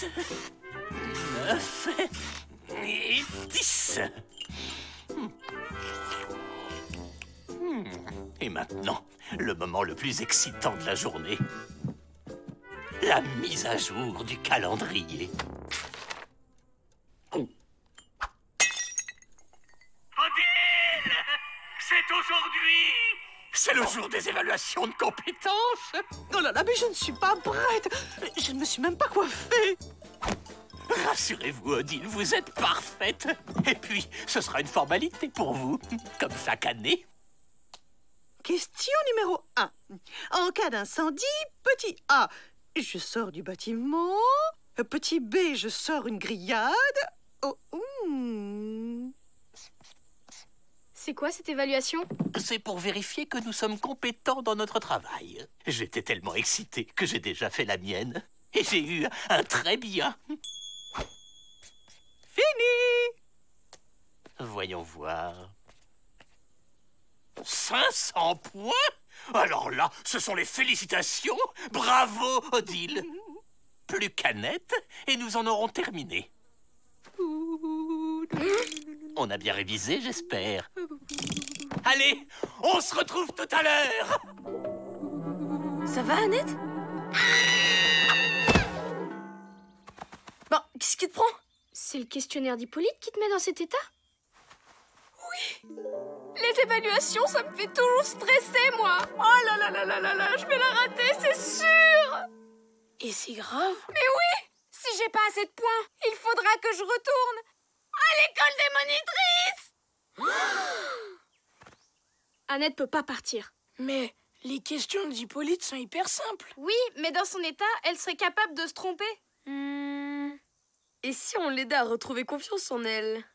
9 et 10. Et maintenant, le moment le plus excitant de la journée. La mise à jour du calendrier. Odile! C'est aujourd'hui! C'est le jour des évaluations de compétences! Oh là là, mais je ne suis pas prête! Je ne me suis même pas coiffée! Rassurez-vous, Odile, vous êtes parfaite. Et puis, ce sera une formalité pour vous, comme chaque année. Question numéro 1. En cas d'incendie, petit A, je sors du bâtiment. Petit B, je sors une grillade. Oh, C'est quoi cette évaluation? C'est pour vérifier que nous sommes compétents dans notre travail. J'étais tellement excité que j'ai déjà fait la mienne. Et j'ai eu un très bien. Fini! Voyons voir. 500 points? Alors là, ce sont les félicitations. Bravo, Odile. Plus qu'Annette, et nous en aurons terminé. On a bien révisé, j'espère. Allez, on se retrouve tout à l'heure. Ça va, Annette? Bon, qu'est-ce qui te prend? C'est le questionnaire d'Hippolyte qui te met dans cet état? Oui. Les évaluations, ça me fait toujours stresser, moi. Oh là là là là là là, je vais la rater, c'est sûr. Et c'est grave? Mais oui. Si j'ai pas assez de points, il faudra que je retourne à l'école des monitrices. Annette peut pas partir. Mais les questions d'Hippolyte sont hyper simples. Oui, mais dans son état, elle serait capable de se tromper. Et si on l'aidait à retrouver confiance en elle?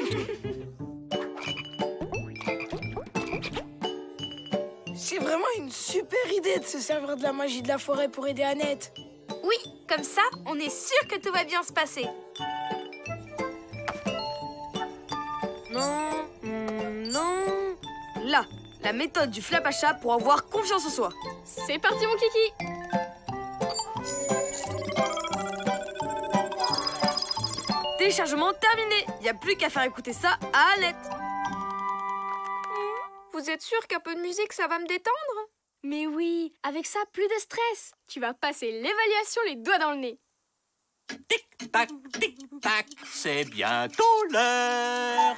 C'est vraiment une super idée de se servir de la magie de la forêt pour aider Annette. Oui, comme ça, on est sûr que tout va bien se passer. Non, non. Là, la méthode du flap à chat pour avoir confiance en soi. C'est parti, mon kiki. Téléchargement terminé. Y a plus qu'à faire écouter ça à Annette. Vous êtes sûr qu'un peu de musique, ça va me détendre? Mais oui, avec ça, plus de stress. Tu vas passer l'évaluation les doigts dans le nez. Tic-tac, tic-tac, c'est bientôt l'heure.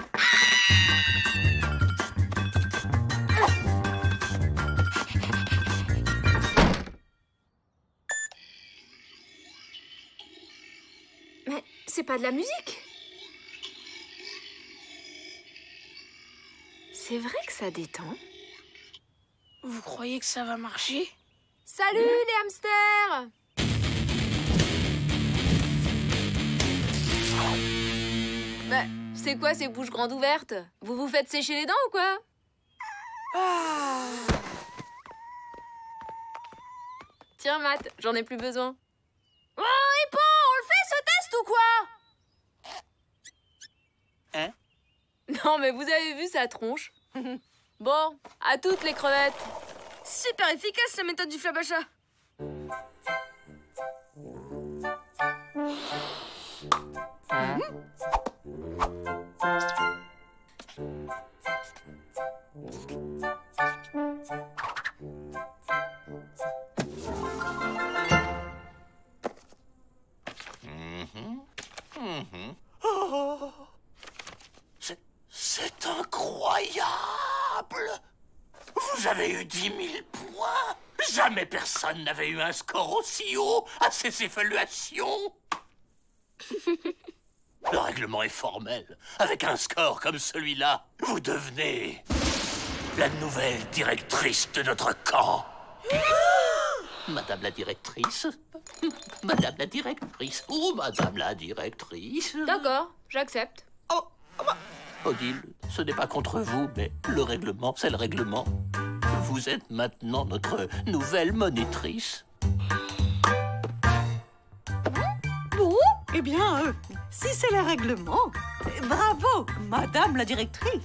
Mais c'est pas de la musique. C'est vrai que ça détend. Vous croyez que ça va marcher? Salut les hamsters! Bah, c'est quoi ces bouches grandes ouvertes? Vous vous faites sécher les dents ou quoi? Ah! Tiens, Matt, j'en ai plus besoin. Oh, Hippo, on le fait ce test ou quoi? Hein? Non, mais vous avez vu sa tronche. Bon, à toutes les crevettes. Super efficace, la méthode du flap à chat. Oh, c'est incroyable! Vous avez eu 10 000 points! Jamais personne n'avait eu un score aussi haut à ces évaluations! Le règlement est formel. Avec un score comme celui-là, vous devenez la nouvelle directrice de notre camp. Madame la directrice. Madame la directrice. Oh, madame la directrice. D'accord, j'accepte. Oh, bah, Odile, ce n'est pas contre vous, mais le règlement, c'est le règlement. Vous êtes maintenant notre nouvelle monitrice. Bon, eh bien, si c'est le règlement, bravo, madame la directrice.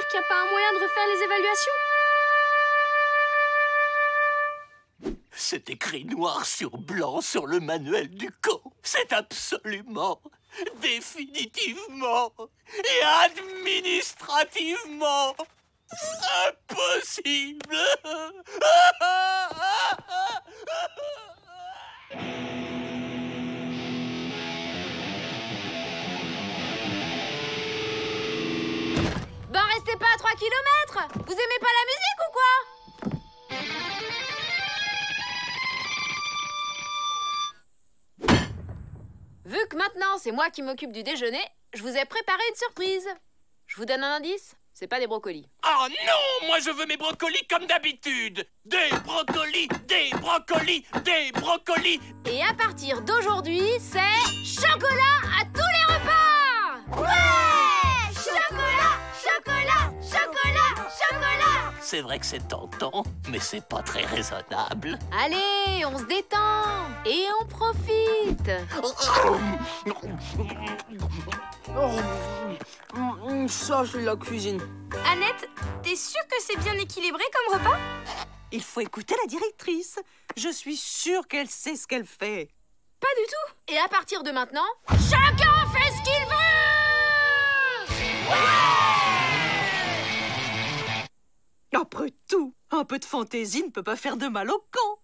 qu'il n'y a pas un moyen de refaire les évaluations? C'est écrit noir sur blanc sur le manuel du camp. C'est absolument, définitivement et administrativement impossible. Ben restez pas à 3 kilomètres. Vous aimez pas la musique ou quoi? Vu que maintenant c'est moi qui m'occupe du déjeuner, je vous ai préparé une surprise. Je vous donne un indice, c'est pas des brocolis. Oh non, moi je veux mes brocolis comme d'habitude. Des brocolis, des brocolis, des brocolis. Et à partir d'aujourd'hui, c'est chocolat à tous les repas. Ouais! Chocolat, chocolat, chocolat, chocolat. C'est vrai que c'est tentant, mais c'est pas très raisonnable. Allez, on se détend et on profite. Ça, c'est de la cuisine. Annette, t'es sûre que c'est bien équilibré comme repas? Il faut écouter la directrice. Je suis sûre qu'elle sait ce qu'elle fait. Pas du tout. Et à partir de maintenant, chacun fait ce qu'il veut. Après tout, un peu de fantaisie ne peut pas faire de mal au camp.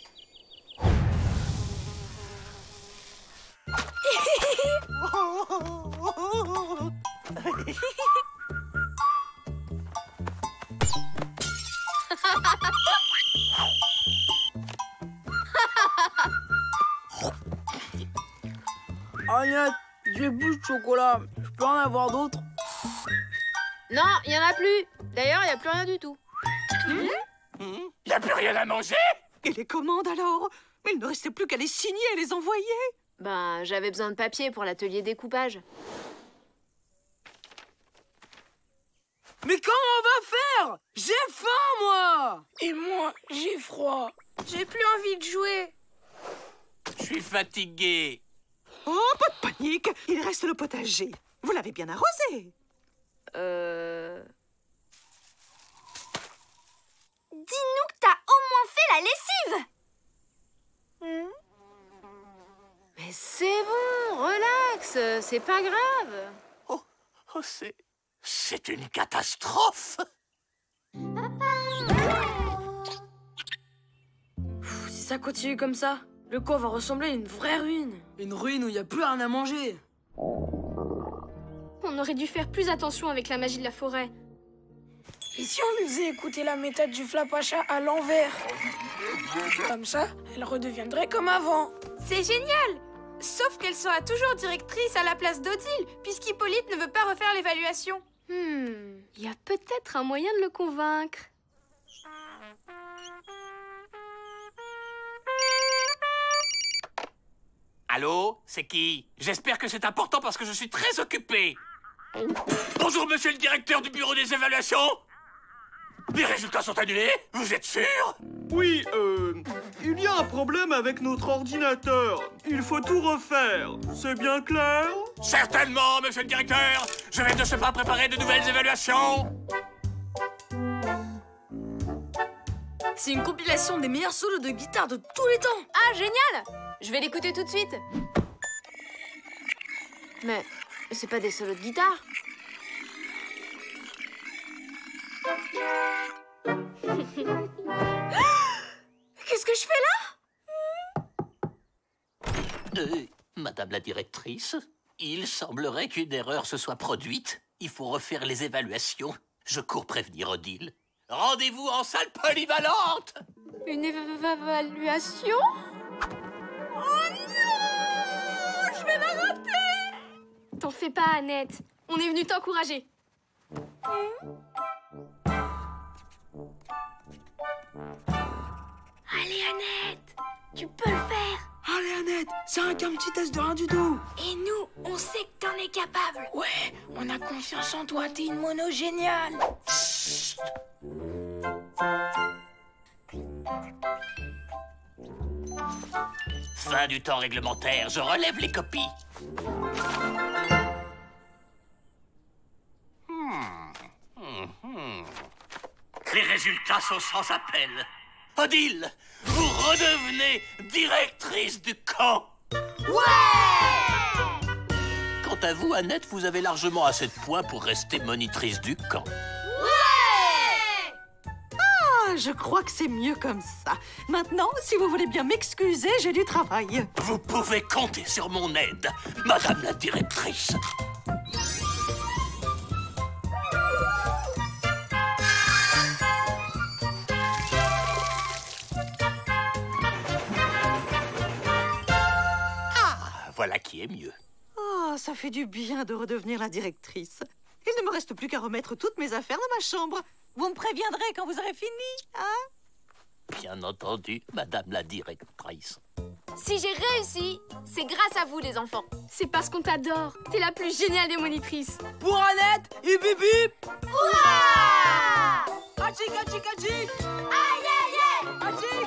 Agnès, j'ai plus de chocolat. Je peux en avoir d'autres? Non, il y en a plus. D'ailleurs, il y a plus rien du tout. Y a plus rien à manger? Et les commandes alors? Mais il ne restait plus qu'à les signer et les envoyer. Ben, j'avais besoin de papier pour l'atelier découpage. Mais comment on va faire? J'ai faim, moi! Et moi, j'ai froid. J'ai plus envie de jouer. Je suis fatigué. Oh, pas de panique. Il reste le potager. Vous l'avez bien arrosé. Dis-nous que t'as au moins fait la lessive. Mais c'est bon, relax, c'est pas grave. Oh, c'est une catastrophe. Si ça continue comme ça, le camp va ressembler à une vraie ruine. Une ruine où il n'y a plus rien à manger. On aurait dû faire plus attention avec la magie de la forêt. Et si on lui faisait écouter la méthode du Flapacha à l'envers? Comme ça, elle redeviendrait comme avant. C'est génial! Sauf qu'elle sera toujours directrice à la place d'Odile, puisqu'Hippolyte ne veut pas refaire l'évaluation. Il y a peut-être un moyen de le convaincre. Allô, c'est qui? J'espère que c'est important parce que je suis très occupé. Bonjour, monsieur le directeur du bureau des évaluations. Les résultats sont annulés? Vous êtes sûr? Oui, il y a un problème avec notre ordinateur. Il faut tout refaire. C'est bien clair? Certainement, monsieur le directeur. Je vais de ce pas préparer de nouvelles évaluations. C'est une compilation des meilleurs solos de guitare de tous les temps. Ah, génial! Je vais l'écouter tout de suite. Mais c'est pas des solos de guitare. Qu'est-ce que je fais là? Madame la directrice, il semblerait qu'une erreur se soit produite. Il faut refaire les évaluations. Je cours prévenir Odile. Rendez-vous en salle polyvalente. Une évaluation? Oh non! Je vais la rater! T'en fais pas, Annette. On est venu t'encourager. Allez, Annette, tu peux le faire. Allez, Annette, c'est un petit test de rien du tout. Et nous, on sait que t'en es capable. Ouais, on a confiance en toi, t'es une mono géniale. Fin du temps réglementaire, je relève les copies. résultats sont sans appel. Odile, vous redevenez directrice du camp. Ouais! Quant à vous, Annette, vous avez largement assez de points pour rester monitrice du camp. Ouais! Ah, je crois que c'est mieux comme ça. Maintenant, si vous voulez bien m'excuser, j'ai du travail. Vous pouvez compter sur mon aide, Madame la directrice. Voilà qui est mieux. Oh, ça fait du bien de redevenir la directrice. Il ne me reste plus qu'à remettre toutes mes affaires dans ma chambre. Vous me préviendrez quand vous aurez fini, hein? Bien entendu, Madame la directrice. Si j'ai réussi, c'est grâce à vous, les enfants. C'est parce qu'on t'adore. T'es la plus géniale des monitrices. Pour Annette, hip hip hip. Ouah! Hachi kachi kachi. Aïe, aïe, aïe! Hachi.